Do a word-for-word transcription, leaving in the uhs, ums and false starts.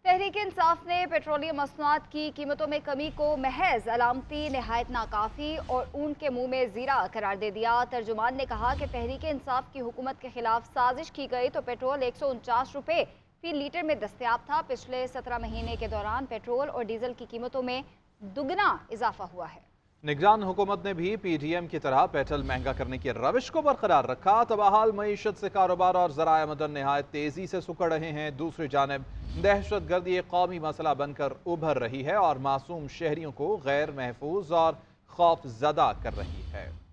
तहरीक इंसाफ ने पेट्रोलियम मसनूआत की कीमतों में कमी को महज अलामती, नहायत नाकाफी और ऊन के मुंह में जीरा करार दे दिया। तर्जुमान ने कहा कि तहरीक इंसाफ की हुकूमत के खिलाफ साजिश की गई तो पेट्रोल एक सौ उनचास रुपये फी लीटर में दस्तयाब था। पिछले सत्रह महीने के दौरान पेट्रोल और डीजल की कीमतों में दुगना इजाफा हुआ है। निगरान हुकूमत ने भी पी डी एम की तरह पेट्रोल महंगा करने की रविश को बरकरार रखा। तबाहाल मईशत से कारोबार और ज़राए मदन नहायत तेजी से सुकड़ रहे हैं। दूसरी जानब दहशत गर्दी एक कौमी मसला बनकर उभर रही है और मासूम शहरियों को गैर महफूज और खौफ ज़दा कर रही है।